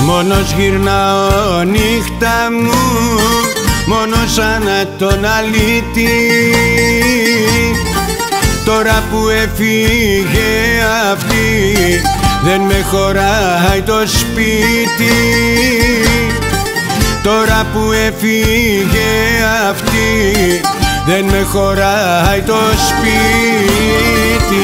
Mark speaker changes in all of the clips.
Speaker 1: Μόνος γυρνάω νύχτα μου, μόνος σαν τον αλήτη. Τώρα που έφυγε αυτή, δεν με χωράει το σπίτι. Τώρα που έφυγε αυτή, δεν με χωράει το σπίτι.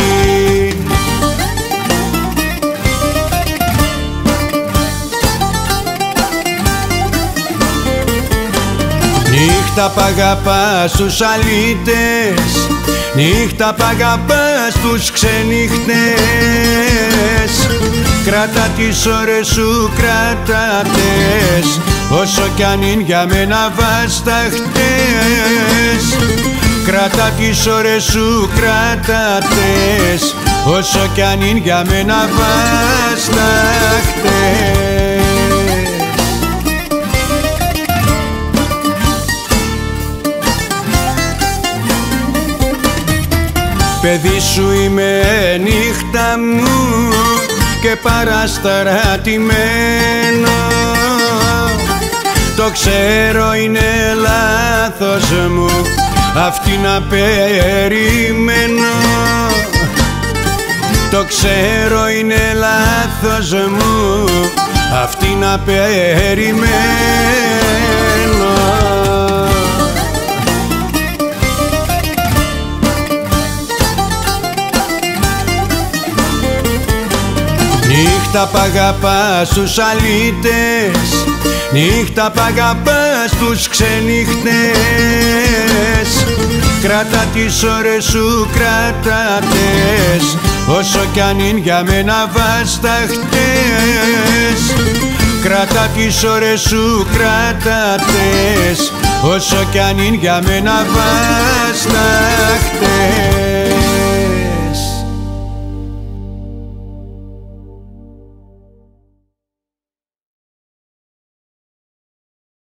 Speaker 1: Νύχτα π' αγαπάς τους αλήτες, νύχτα π' αγαπάς τους ξενύχτες. Κράτα τις ώρες σου, κράτα τες, όσο κι αν είναι για μένα βάσταχτες. Κράτα τις ώρες σου, κράτα τες, όσο κι αν είναι για μένα βάσταχτες. Παιδί σου είμαι νύχτα μου και παρασταρατημένο. Το ξέρω είναι λάθος μου αυτή να περιμένω. Το ξέρω είναι λάθος μου αυτή να περιμένω. Νύχτα π' αγαπάς τους αλήτες, νύχτα π' αγαπάς τους ξενύχτες. Κράτα τις ώρες σου, κράτα τες, όσο κι αν είναι για μένα βάσταχτες. Κράτα τις ώρες σου, κράτα τες, όσο κι αν είναι για μένα βάσταχτες.